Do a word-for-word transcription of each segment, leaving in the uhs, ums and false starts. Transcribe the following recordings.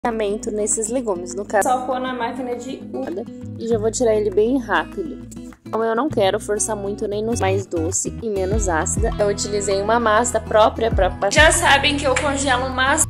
nesses legumes, no caso só pôr na máquina de e já vou tirar ele bem rápido. Então eu não quero forçar muito nem no mais doce e menos ácida. Eu utilizei uma massa própria para já sabem que eu congelo massa.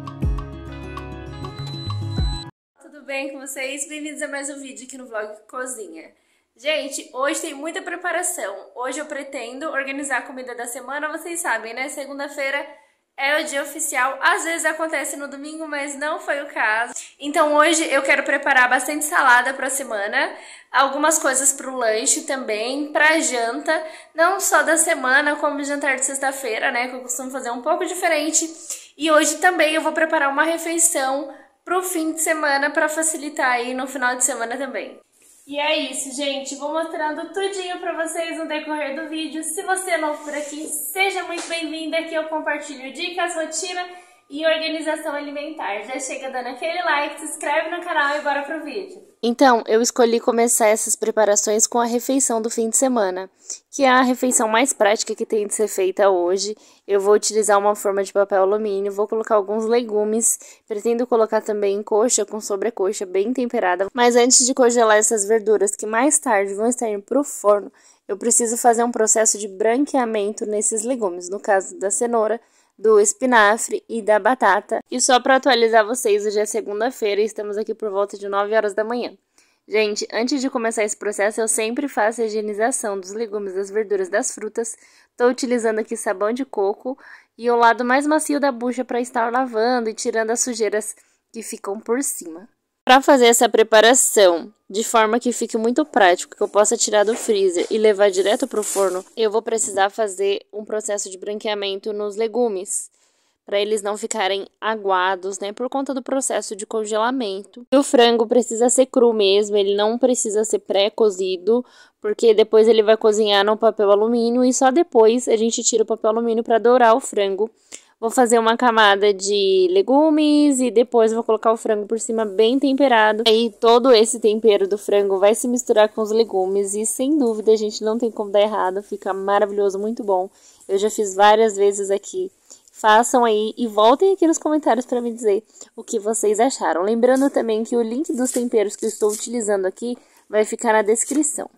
Tudo bem com vocês? Bem-vindos a mais um vídeo aqui no vlog Cozinha. Gente, hoje tem muita preparação. Hoje eu pretendo organizar a comida da semana, vocês sabem, né? Segunda-feira é o dia oficial, às vezes acontece no domingo, mas não foi o caso. Então hoje eu quero preparar bastante salada para a semana, algumas coisas para o lanche também, para janta, não só da semana, como jantar de sexta-feira, né, que eu costumo fazer um pouco diferente. E hoje também eu vou preparar uma refeição para o fim de semana, para facilitar aí no final de semana também. E é isso, gente. Vou mostrando tudinho pra vocês no decorrer do vídeo. Se você é novo por aqui, seja muito bem-vindo. Aqui eu compartilho dicas, rotina e organização alimentar. Já chega dando aquele like, se inscreve no canal e bora pro vídeo. Então, eu escolhi começar essas preparações com a refeição do fim de semana, que é a refeição mais prática que tem de ser feita hoje. Eu vou utilizar uma forma de papel alumínio, vou colocar alguns legumes, pretendo colocar também coxa com sobrecoxa bem temperada. Mas antes de congelar essas verduras que mais tarde vão estar indo pro forno, eu preciso fazer um processo de branqueamento nesses legumes, no caso da cenoura, do espinafre e da batata. E só para atualizar vocês, hoje é segunda-feira e estamos aqui por volta de nove horas da manhã. Gente, antes de começar esse processo, eu sempre faço a higienização dos legumes, das verduras, das frutas. Estou utilizando aqui sabão de coco e o lado mais macio da bucha para estar lavando e tirando as sujeiras que ficam por cima. Para fazer essa preparação de forma que fique muito prático, que eu possa tirar do freezer e levar direto para o forno, eu vou precisar fazer um processo de branqueamento nos legumes, para eles não ficarem aguados, né, por conta do processo de congelamento. E o frango precisa ser cru mesmo, ele não precisa ser pré-cozido, porque depois ele vai cozinhar no papel alumínio e só depois a gente tira o papel alumínio para dourar o frango. Vou fazer uma camada de legumes e depois vou colocar o frango por cima bem temperado. Aí todo esse tempero do frango vai se misturar com os legumes e sem dúvida a gente não tem como dar errado, fica maravilhoso, muito bom. Eu já fiz várias vezes aqui. Façam aí e voltem aqui nos comentários para me dizer o que vocês acharam. Lembrando também que o link dos temperos que eu estou utilizando aqui vai ficar na descrição.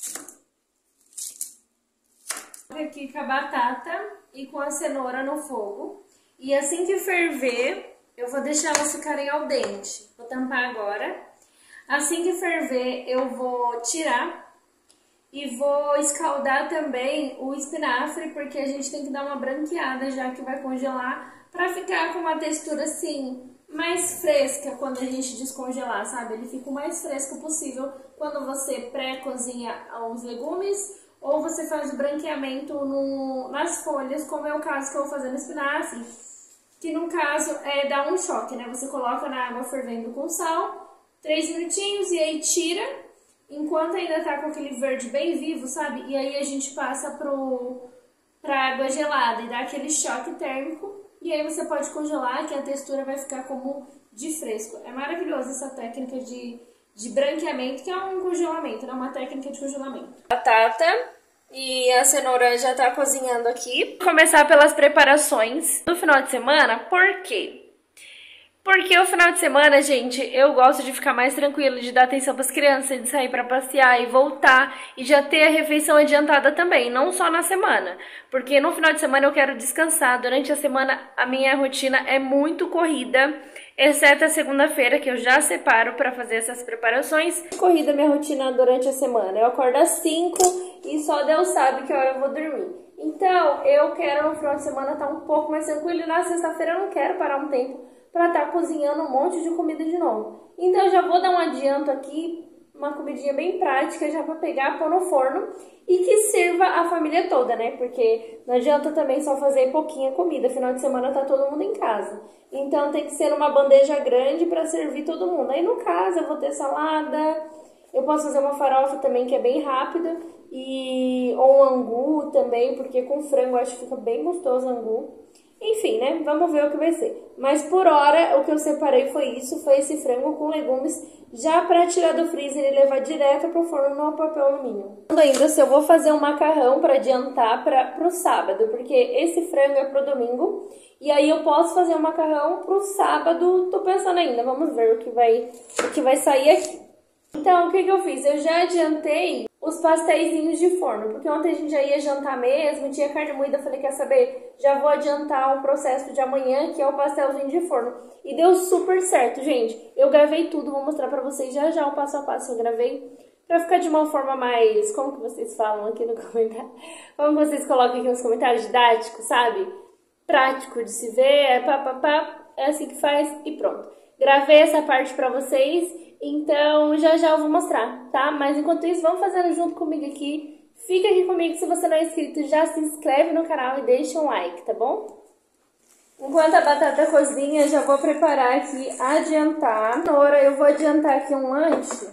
Aqui com a batata e com a cenoura no fogo. E assim que ferver, eu vou deixar elas ficarem al dente. Vou tampar agora. Assim que ferver, eu vou tirar e vou escaldar também o espinafre, porque a gente tem que dar uma branqueada já que vai congelar, para ficar com uma textura assim mais fresca quando a gente descongelar, sabe? Ele fica o mais fresco possível quando você pré-cozinha os legumes ou você faz o branqueamento no, nas folhas, como é o caso que eu vou fazer no espinafre, que no caso é dar um choque, né? Você coloca na água fervendo com sal, três minutinhos e aí tira, enquanto ainda tá com aquele verde bem vivo, sabe? E aí a gente passa pro, pra água gelada e dá aquele choque térmico, e aí você pode congelar, que a textura vai ficar como de fresco. É maravilhosa essa técnica de... de branqueamento, que é um congelamento, né? Uma técnica de congelamento. Batata e a cenoura já tá cozinhando aqui. Vou começar pelas preparações do final de semana. Por quê? Porque o final de semana, gente, eu gosto de ficar mais tranquilo, de dar atenção para as crianças, de sair para passear e voltar e já ter a refeição adiantada também, não só na semana. Porque no final de semana eu quero descansar. Durante a semana a minha rotina é muito corrida, exceto a segunda-feira, que eu já separo para fazer essas preparações. Corrida minha rotina durante a semana. Eu acordo às cinco e só Deus sabe que hora eu vou dormir. Então, eu quero no final de semana estar um pouco mais tranquilo e na sexta-feira eu não quero parar um tempo para estar cozinhando um monte de comida de novo. Então, eu já vou dar um adianto aqui, uma comidinha bem prática, já para pegar, pôr no forno e que sirva a família toda, né? Porque não adianta também só fazer pouquinha comida, final de semana tá todo mundo em casa. Então, tem que ser uma bandeja grande para servir todo mundo. Aí, no caso, eu vou ter salada, eu posso fazer uma farofa também, que é bem rápida, e ou um angu também, porque com frango eu acho que fica bem gostoso o angu. Enfim, né? Vamos ver o que vai ser. Mas por hora, o que eu separei foi isso, foi esse frango com legumes, já para tirar do freezer e levar direto pro forno no papel alumínio. Ainda se eu vou fazer um macarrão para adiantar para pro sábado, porque esse frango é pro domingo, e aí eu posso fazer um macarrão pro sábado, tô pensando ainda, vamos ver o que vai, o que vai sair aqui. Então, o que que eu fiz? Eu já adiantei os pastéisinhos de forno, porque ontem a gente já ia jantar mesmo, tinha carne moída, falei, quer saber? Já vou adiantar o processo de amanhã, que é o pastelzinho de forno. E deu super certo, gente. Eu gravei tudo, vou mostrar pra vocês já já o passo a passo que eu gravei, pra ficar de uma forma mais, como que vocês falam aqui no comentário? Como vocês colocam aqui nos comentários, didático, sabe? Prático de se ver, é pá, pá, pá, é assim que faz e pronto. Gravei essa parte pra vocês, então já já eu vou mostrar, tá? Mas enquanto isso, vamos fazendo junto comigo aqui. Fica aqui comigo, se você não é inscrito, já se inscreve no canal e deixa um like, tá bom? Enquanto a batata cozinha, já vou preparar aqui, adiantar. Na hora eu vou adiantar aqui um lanche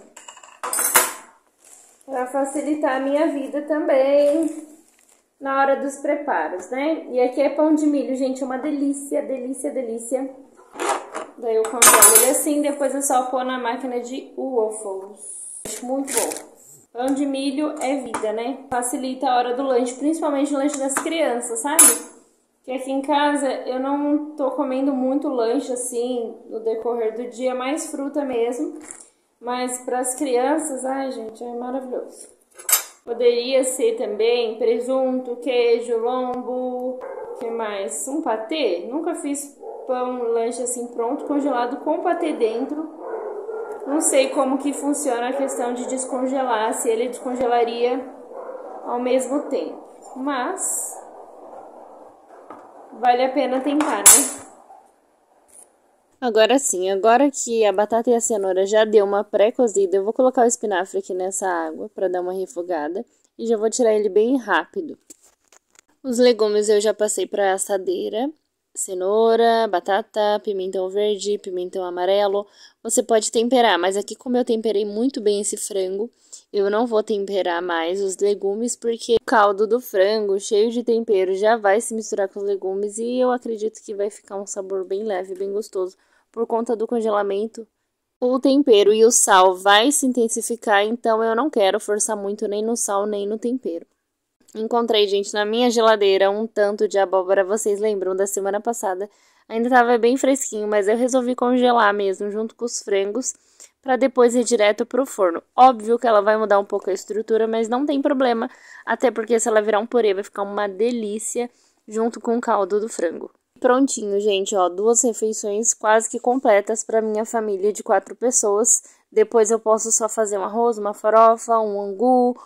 para facilitar a minha vida também na hora dos preparos, né? E aqui é pão de milho, gente, é uma delícia, delícia, delícia. Daí eu congelo ele assim, depois é só pôr na máquina de waffles. Acho muito bom. Pão de milho é vida, né? Facilita a hora do lanche, principalmente o lanche das crianças, sabe? Porque aqui em casa eu não tô comendo muito lanche assim no decorrer do dia, mais fruta mesmo. Mas para as crianças, ai gente, é maravilhoso. Poderia ser também presunto, queijo, lombo, o que mais? Um patê? Nunca fiz pão, lanche assim pronto, congelado com patê dentro. Não sei como que funciona a questão de descongelar, se ele descongelaria ao mesmo tempo. Mas vale a pena tentar, né? Agora sim, agora que a batata e a cenoura já deu uma pré-cozida, eu vou colocar o espinafre aqui nessa água para dar uma refogada e já vou tirar ele bem rápido. Os legumes eu já passei para a assadeira. Cenoura, batata, pimentão verde, pimentão amarelo. Você pode temperar, mas aqui como eu temperei muito bem esse frango, eu não vou temperar mais os legumes, porque o caldo do frango, cheio de tempero, já vai se misturar com os legumes e eu acredito que vai ficar um sabor bem leve, bem gostoso. Por conta do congelamento, o tempero e o sal vai se intensificar, então eu não quero forçar muito nem no sal, nem no tempero. Encontrei, gente, na minha geladeira um tanto de abóbora, vocês lembram da semana passada? Ainda estava bem fresquinho, mas eu resolvi congelar mesmo, junto com os frangos, para depois ir direto pro forno. Óbvio que ela vai mudar um pouco a estrutura, mas não tem problema, até porque se ela virar um purê vai ficar uma delícia junto com o caldo do frango. Prontinho, gente, ó, duas refeições quase que completas para minha família de quatro pessoas. Depois eu posso só fazer um arroz, uma farofa, um angu,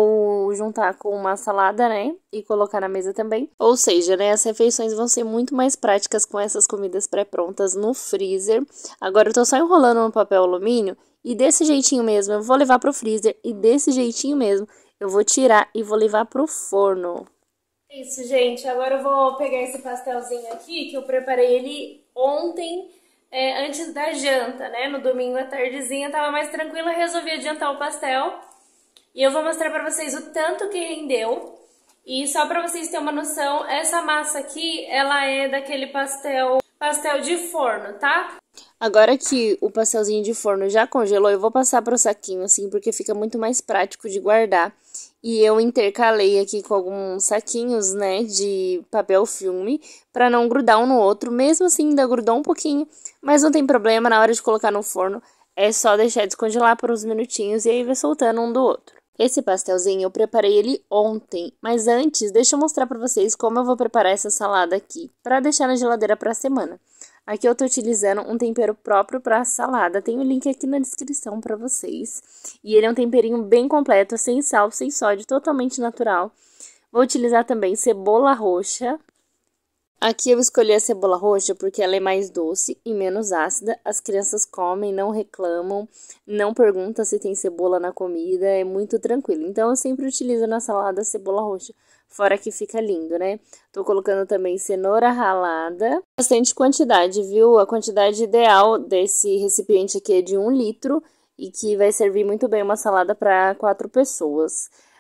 ou juntar com uma salada, né, e colocar na mesa também. Ou seja, né, as refeições vão ser muito mais práticas com essas comidas pré-prontas no freezer. Agora eu tô só enrolando no papel alumínio e desse jeitinho mesmo eu vou levar pro freezer e desse jeitinho mesmo eu vou tirar e vou levar pro forno. Isso, gente, agora eu vou pegar esse pastelzinho aqui, que eu preparei ele ontem, é, antes da janta, né, no domingo à tardezinha, tava mais tranquila, resolvi adiantar o pastel. E eu vou mostrar pra vocês o tanto que rendeu. E só pra vocês terem uma noção, essa massa aqui, ela é daquele pastel, pastel de forno, tá? Agora que o pastelzinho de forno já congelou, eu vou passar pro saquinho, assim, porque fica muito mais prático de guardar. E eu intercalei aqui com alguns saquinhos, né, de papel filme, pra não grudar um no outro. Mesmo assim, ainda grudou um pouquinho, mas não tem problema, na hora de colocar no forno, é só deixar descongelar por uns minutinhos e aí vai soltando um do outro. Esse pastelzinho eu preparei ele ontem, mas antes deixa eu mostrar pra vocês como eu vou preparar essa salada aqui, pra deixar na geladeira pra semana. Aqui eu tô utilizando um tempero próprio pra salada, tem o link aqui na descrição pra vocês. E ele é um temperinho bem completo, sem sal, sem sódio, totalmente natural. Vou utilizar também cebola roxa. Aqui eu escolhi a cebola roxa porque ela é mais doce e menos ácida. As crianças comem, não reclamam, não perguntam se tem cebola na comida, é muito tranquilo. Então eu sempre utilizo na salada a cebola roxa, fora que fica lindo, né? Tô colocando também cenoura ralada, bastante quantidade, viu? A quantidade ideal desse recipiente aqui é de um litro e que vai servir muito bem uma salada para quatro pessoas.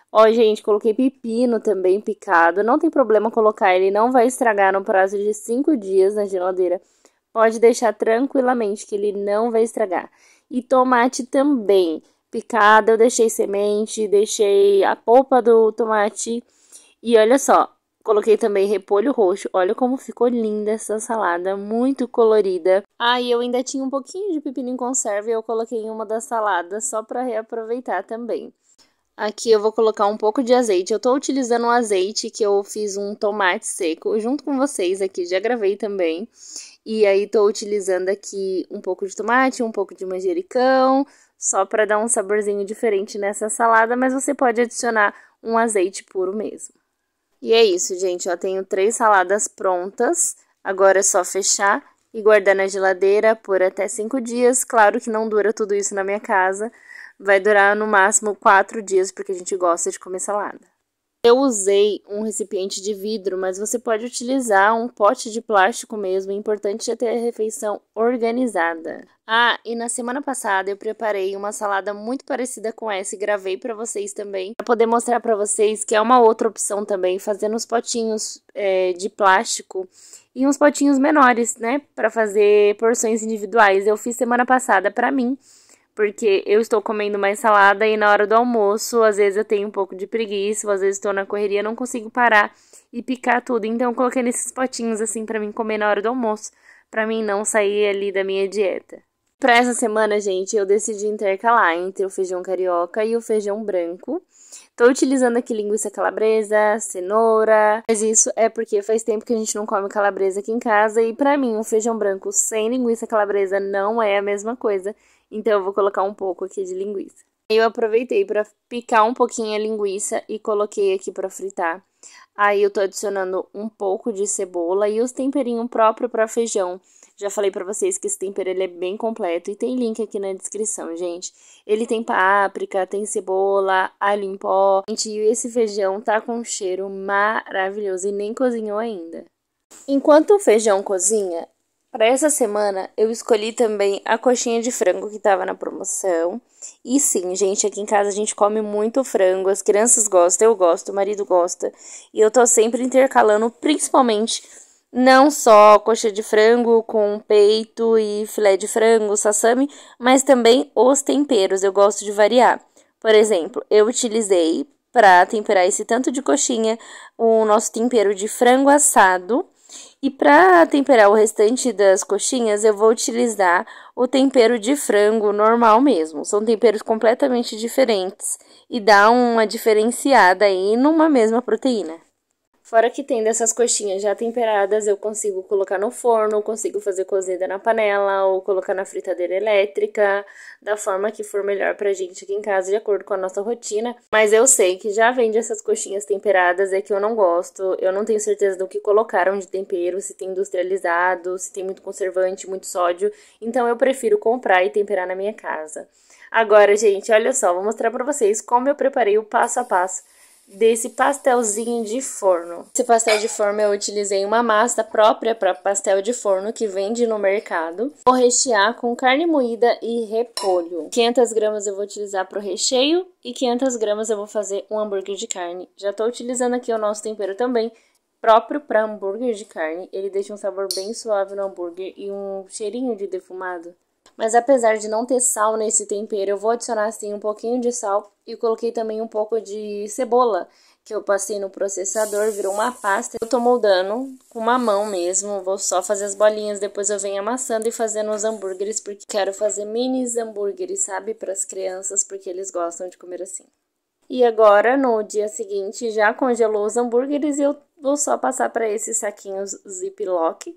Ó, gente, coloquei pepino também picado. Não tem problema colocar, ele não vai estragar no prazo de cinco dias na geladeira. Pode deixar tranquilamente que ele não vai estragar. E tomate também picado, eu deixei semente, deixei a polpa do tomate. E olha só, coloquei também repolho roxo. Olha como ficou linda essa salada, muito colorida. Ah, e eu ainda tinha um pouquinho de pepino em conserva e eu coloquei em uma das saladas só para reaproveitar também. Aqui eu vou colocar um pouco de azeite. Eu tô utilizando um azeite que eu fiz um tomate seco junto com vocês aqui, já gravei também. E aí tô utilizando aqui um pouco de tomate, um pouco de manjericão, só para dar um saborzinho diferente nessa salada, mas você pode adicionar um azeite puro mesmo. E é isso, gente, ó, tenho três saladas prontas. Agora é só fechar e guardar na geladeira por até cinco dias. Claro que não dura tudo isso na minha casa. Vai durar no máximo quatro dias, porque a gente gosta de comer salada. Eu usei um recipiente de vidro, mas você pode utilizar um pote de plástico mesmo. O importante é ter a refeição organizada. Ah, e na semana passada eu preparei uma salada muito parecida com essa e gravei para vocês também, para poder mostrar para vocês que é uma outra opção também, fazendo os potinhos é, de plástico e uns potinhos menores, né, para fazer porções individuais. Eu fiz semana passada para mim, porque eu estou comendo mais salada e na hora do almoço, às vezes eu tenho um pouco de preguiça, ou às vezes estou na correria, não consigo parar e picar tudo. Então eu coloquei nesses potinhos assim para mim comer na hora do almoço, para mim não sair ali da minha dieta. Para essa semana, gente, eu decidi intercalar entre o feijão carioca e o feijão branco. Tô utilizando aqui linguiça calabresa, cenoura, mas isso é porque faz tempo que a gente não come calabresa aqui em casa e para mim um feijão branco sem linguiça calabresa não é a mesma coisa. Então, eu vou colocar um pouco aqui de linguiça. Eu aproveitei para picar um pouquinho a linguiça e coloquei aqui para fritar. Aí, eu tô adicionando um pouco de cebola e os temperinhos próprios para feijão. Já falei para vocês que esse tempero ele é bem completo e tem link aqui na descrição, gente. Ele tem páprica, tem cebola, alho em pó. Gente, e esse feijão tá com um cheiro maravilhoso e nem cozinhou ainda. Enquanto o feijão cozinha, para essa semana, eu escolhi também a coxinha de frango que estava na promoção. E sim, gente, aqui em casa a gente come muito frango, as crianças gostam, eu gosto, o marido gosta. E eu tô sempre intercalando, principalmente, não só coxa de frango com peito e filé de frango, sassami, mas também os temperos, eu gosto de variar. Por exemplo, eu utilizei, para temperar esse tanto de coxinha, o nosso tempero de frango assado. E para temperar o restante das coxinhas, eu vou utilizar o tempero de frango normal mesmo. São temperos completamente diferentes e dá uma diferenciada aí numa mesma proteína. Fora que tendo essas coxinhas já temperadas, eu consigo colocar no forno, consigo fazer cozida na panela ou colocar na fritadeira elétrica, da forma que for melhor pra gente aqui em casa, de acordo com a nossa rotina. Mas eu sei que já vende essas coxinhas temperadas, é que eu não gosto, eu não tenho certeza do que colocaram de tempero, se tem industrializado, se tem muito conservante, muito sódio, então eu prefiro comprar e temperar na minha casa. Agora, gente, olha só, vou mostrar pra vocês como eu preparei o passo a passo desse pastelzinho de forno. Esse pastel de forno eu utilizei uma massa própria para pastel de forno que vende no mercado. Vou rechear com carne moída e repolho. quinhentas gramas eu vou utilizar para o recheio e quinhentas gramas eu vou fazer um hambúrguer de carne. Já estou utilizando aqui o nosso tempero também, próprio para hambúrguer de carne. Ele deixa um sabor bem suave no hambúrguer e um cheirinho de defumado. Mas apesar de não ter sal nesse tempero, eu vou adicionar assim um pouquinho de sal e coloquei também um pouco de cebola, que eu passei no processador, virou uma pasta. Eu tô moldando com uma mão mesmo, vou só fazer as bolinhas, depois eu venho amassando e fazendo os hambúrgueres, porque quero fazer minis hambúrgueres, sabe, para as crianças, porque eles gostam de comer assim. E agora, no dia seguinte, já congelou os hambúrgueres e eu vou só passar para esses saquinhos Ziploc.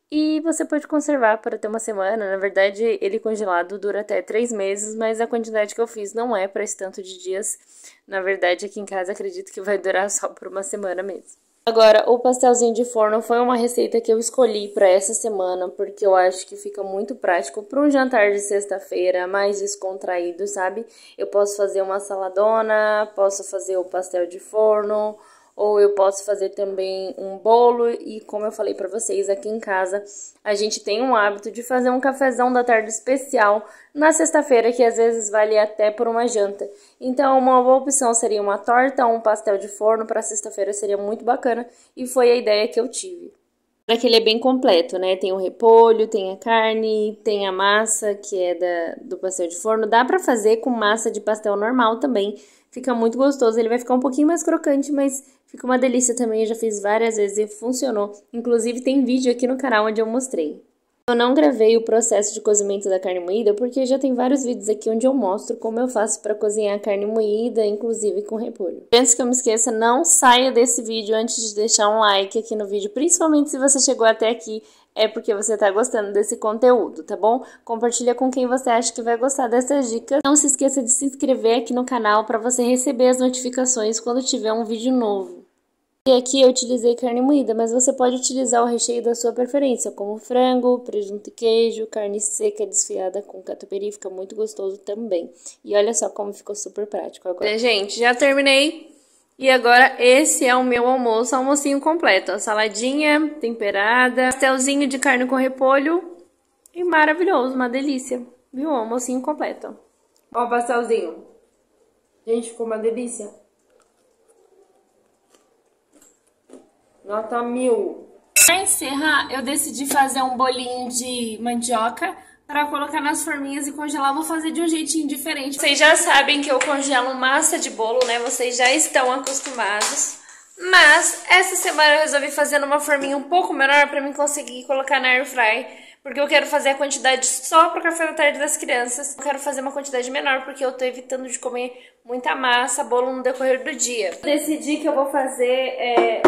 E você pode conservar para ter uma semana. Na verdade, ele congelado dura até três meses, mas a quantidade que eu fiz não é para esse tanto de dias. Na verdade, aqui em casa acredito que vai durar só por uma semana mesmo. Agora, o pastelzinho de forno foi uma receita que eu escolhi para essa semana, porque eu acho que fica muito prático para um jantar de sexta-feira, mais descontraído, sabe? Eu posso fazer uma saladona, posso fazer o pastel de forno, ou eu posso fazer também um bolo. E como eu falei pra vocês, aqui em casa a gente tem um hábito de fazer um cafezão da tarde especial na sexta-feira, que às vezes vale até por uma janta. Então uma boa opção seria uma torta ou um pastel de forno para sexta-feira, seria muito bacana, e foi a ideia que eu tive. Que ele é bem completo, né? Tem o repolho, tem a carne, tem a massa, que é da, do pastel de forno. Dá pra fazer com massa de pastel normal também, fica muito gostoso. Ele vai ficar um pouquinho mais crocante, mas fica uma delícia também. Eu já fiz várias vezes e funcionou. Inclusive tem vídeo aqui no canal onde eu mostrei. Eu não gravei o processo de cozimento da carne moída, porque já tem vários vídeos aqui onde eu mostro como eu faço para cozinhar a carne moída, inclusive com repolho. Antes que eu me esqueça, não saia desse vídeo antes de deixar um like aqui no vídeo, principalmente se você chegou até aqui, é porque você tá gostando desse conteúdo, tá bom? Compartilha com quem você acha que vai gostar dessas dicas. Não se esqueça de se inscrever aqui no canal para você receber as notificações quando tiver um vídeo novo. E aqui eu utilizei carne moída, mas você pode utilizar o recheio da sua preferência, como frango, presunto e queijo, carne seca desfiada com catupiry, fica muito gostoso também. E olha só como ficou super prático agora. É, gente, já terminei. E agora esse é o meu almoço, almocinho completo. Ó, saladinha temperada, pastelzinho de carne com repolho e maravilhoso, uma delícia. Viu? Almocinho completo. Ó o pastelzinho. Gente, ficou uma delícia. Nota mil. Para encerrar, eu decidi fazer um bolinho de mandioca para colocar nas forminhas e congelar. Vou fazer de um jeitinho diferente. Vocês já sabem que eu congelo massa de bolo, né? Vocês já estão acostumados. Mas essa semana eu resolvi fazer numa forminha um pouco menor para mim conseguir colocar na air fry. Porque eu quero fazer a quantidade só pro café da tarde das crianças. Eu quero fazer uma quantidade menor porque eu tô evitando de comer muita massa, bolo no decorrer do dia. Eu decidi que eu vou fazer... É...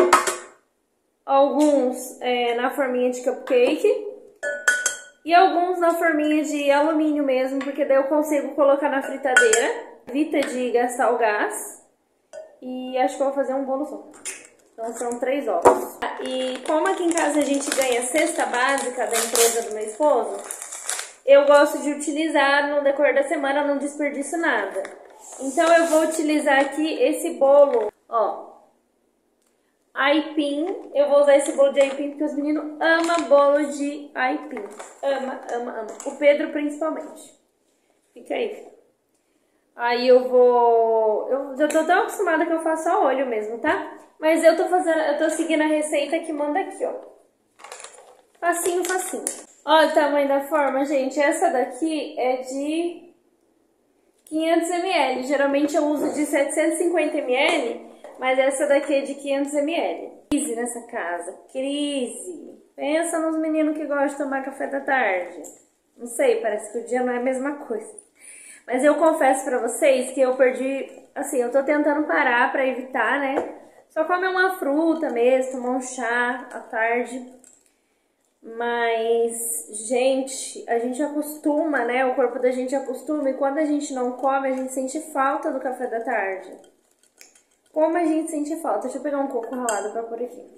alguns é, na forminha de cupcake e alguns na forminha de alumínio mesmo, porque daí eu consigo colocar na fritadeira, evita de gastar o gás, e acho que eu vou fazer um bolo só. Então são três ovos. E como aqui em casa a gente ganha cesta básica da empresa do meu esposo, eu gosto de utilizar no decorrer da semana, não desperdiço nada. Então eu vou utilizar aqui esse bolo, ó, aipim. Eu vou usar esse bolo de aipim porque os meninos amam bolo de aipim. Ama, ama, ama. O Pedro principalmente. Fica aí. Aí eu vou... Eu já tô tão acostumada que eu faço a olho mesmo, tá? Mas eu tô fazendo... Eu tô seguindo a receita que manda aqui, ó. Facinho, facinho. Olha o tamanho da forma, gente. Essa daqui é de quinhentos mililitros. Geralmente eu uso de setecentos e cinquenta mililitros. Mas essa daqui é de quinhentos mililitros. Crise nessa casa. Crise. Pensa nos meninos que gostam de tomar café da tarde. Não sei, parece que o dia não é a mesma coisa. Mas eu confesso pra vocês que eu perdi... Assim, eu tô tentando parar pra evitar, né? Só comer uma fruta mesmo, tomar um chá à tarde. Mas, gente, a gente acostuma, né? O corpo da gente acostuma. E quando a gente não come, a gente sente falta do café da tarde. Como a gente sente falta. Deixa eu pegar um coco ralado pra pôr aqui.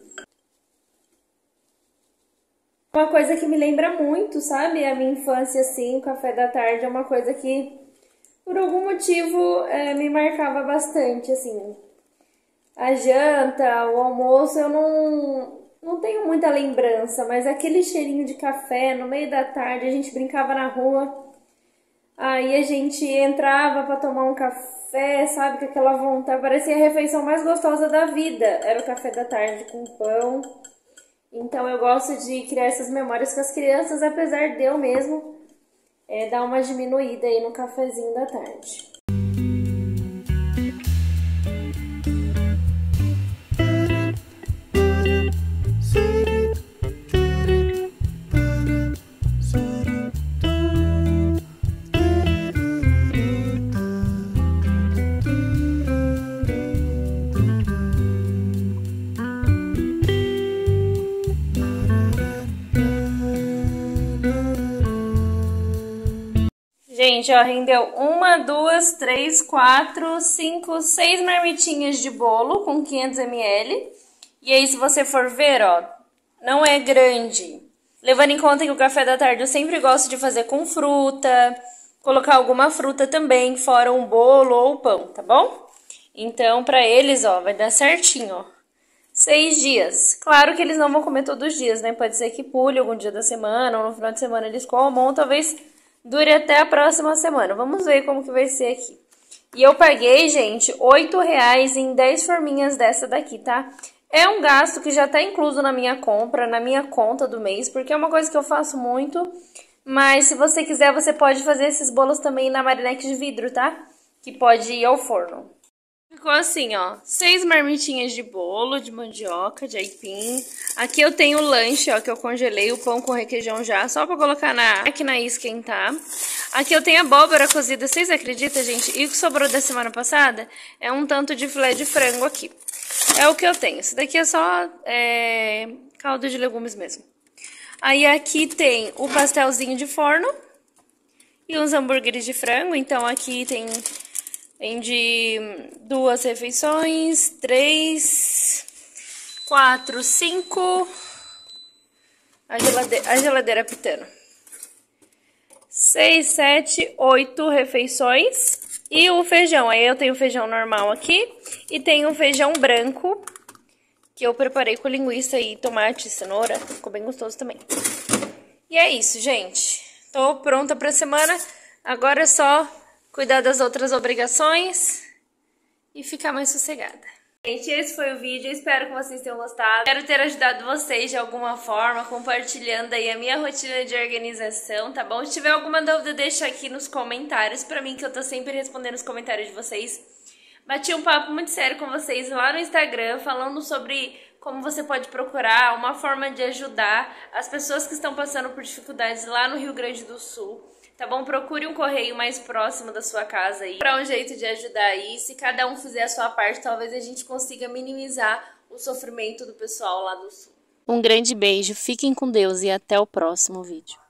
Uma coisa que me lembra muito, sabe? A minha infância, assim, o café da tarde é uma coisa que, por algum motivo, é, me marcava bastante, assim. A janta, o almoço, eu não, não tenho muita lembrança, mas aquele cheirinho de café no meio da tarde, a gente brincava na rua, aí a gente entrava pra tomar um café, sabe, com aquela vontade, parecia a refeição mais gostosa da vida, era o café da tarde com pão. Então eu gosto de criar essas memórias com as crianças, apesar de eu mesmo é, dar uma diminuída aí no cafezinho da tarde. Gente, ó, rendeu uma, duas, três, quatro, cinco, seis marmitinhas de bolo com quinhentos mililitros. E aí, se você for ver, ó, não é grande. Levando em conta que o café da tarde eu sempre gosto de fazer com fruta, colocar alguma fruta também, fora um bolo ou pão, tá bom? Então, pra eles, ó, vai dar certinho, ó. seis dias. Claro que eles não vão comer todos os dias, né? Pode ser que pule algum dia da semana ou no final de semana eles comam, ou talvez dure até a próxima semana. Vamos ver como que vai ser aqui. E eu paguei, gente, oito reais em dez forminhas dessa daqui, tá? É um gasto que já tá incluso na minha compra, na minha conta do mês, porque é uma coisa que eu faço muito. Mas se você quiser, você pode fazer esses bolos também na Marinex de vidro, tá? Que pode ir ao forno. Ficou assim, ó, seis marmitinhas de bolo, de mandioca, de aipim. Aqui eu tenho o lanche, ó, que eu congelei, o pão com requeijão já, só pra colocar na máquina e esquentar. Aqui eu tenho abóbora cozida, vocês acreditam, gente? E o que sobrou da semana passada é um tanto de filé de frango aqui. É o que eu tenho. Isso daqui é só é, caldo de legumes mesmo. Aí aqui tem o pastelzinho de forno e uns hambúrgueres de frango. Então aqui tem, tem de duas refeições, três, quatro, cinco. A geladeira, a geladeira pitando. Seis, sete, oito refeições. E o feijão. Aí eu tenho o feijão normal aqui e tenho o feijão branco, que eu preparei com linguiça e tomate e cenoura. Ficou bem gostoso também. E é isso, gente. Tô pronta pra semana. Agora é só cuidar das outras obrigações e ficar mais sossegada. Gente, esse foi o vídeo. Eu espero que vocês tenham gostado. Espero ter ajudado vocês de alguma forma, compartilhando aí a minha rotina de organização, tá bom? Se tiver alguma dúvida, deixa aqui nos comentários pra mim, que eu tô sempre respondendo os comentários de vocês. Bati um papo muito sério com vocês lá no Instagram, falando sobre como você pode procurar uma forma de ajudar as pessoas que estão passando por dificuldades lá no Rio Grande do Sul, tá bom? Procure um correio mais próximo da sua casa aí, para um jeito de ajudar aí. Se cada um fizer a sua parte, talvez a gente consiga minimizar o sofrimento do pessoal lá do Sul. Um grande beijo, fiquem com Deus e até o próximo vídeo.